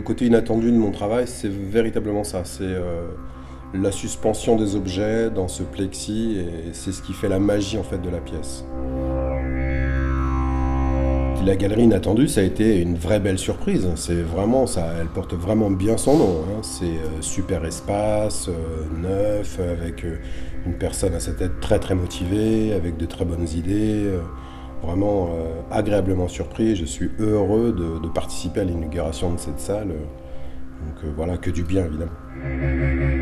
côté inattendu de mon travail, c'est véritablement ça. C'est la suspension des objets dans ce plexi et c'est ce qui fait la magie en fait de la pièce. La galerie inattendue, ça a été une vraie belle surprise. C'est vraiment ça, elle porte vraiment bien son nom, hein. C'est super espace, neuf, avec une personne à sa tête très très motivée, avec de très bonnes idées. Vraiment agréablement surpris. Je suis heureux de participer à l'inauguration de cette salle. Donc voilà, que du bien évidemment.